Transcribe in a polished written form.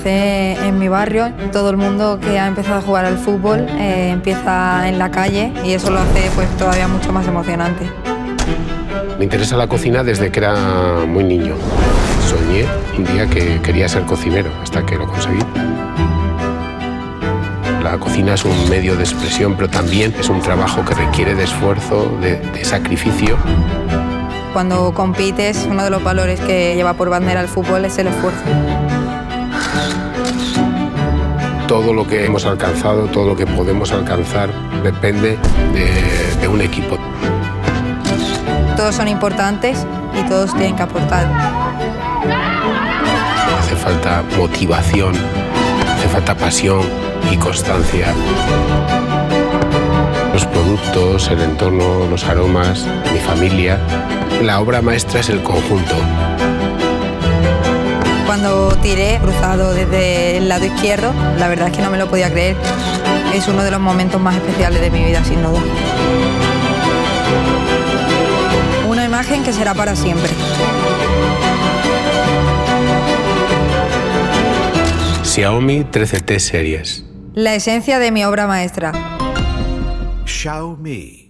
empecé en mi barrio. Todo el mundo que ha empezado a jugar al fútbol empieza en la calle y eso lo hace pues todavía mucho más emocionante. Me interesa la cocina desde que era muy niño. Soñé un día que quería ser cocinero, hasta que lo conseguí. La cocina es un medio de expresión, pero también es un trabajo que requiere de esfuerzo, de sacrificio. Cuando compites, uno de los valores que lleva por bandera el fútbol es el esfuerzo. Todo lo que hemos alcanzado, todo lo que podemos alcanzar, depende de un equipo. Todos son importantes y todos tienen que aportar. Hace falta motivación, hace falta pasión y constancia. Los productos, el entorno, los aromas, mi familia. La obra maestra es el conjunto. Cuando tiré cruzado desde el lado izquierdo, la verdad es que no me lo podía creer. Es uno de los momentos más especiales de mi vida, sin duda. Una imagen que será para siempre. Xiaomi 13T Series. La esencia de mi obra maestra. Xiaomi.